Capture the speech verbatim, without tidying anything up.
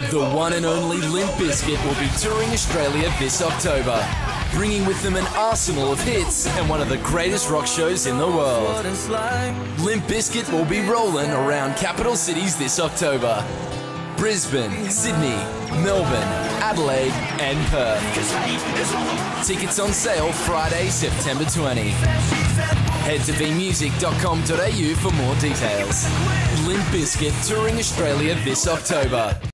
The one and only Limp Bizkit will be touring Australia this October, bringing with them an arsenal of hits and one of the greatest rock shows in the world. Limp Bizkit will be rolling around capital cities this October: Brisbane, Sydney, Melbourne, Adelaide and Perth. Tickets on sale Friday, September twentieth. Head to v music dot com dot a u for more details. Limp Bizkit touring Australia this October.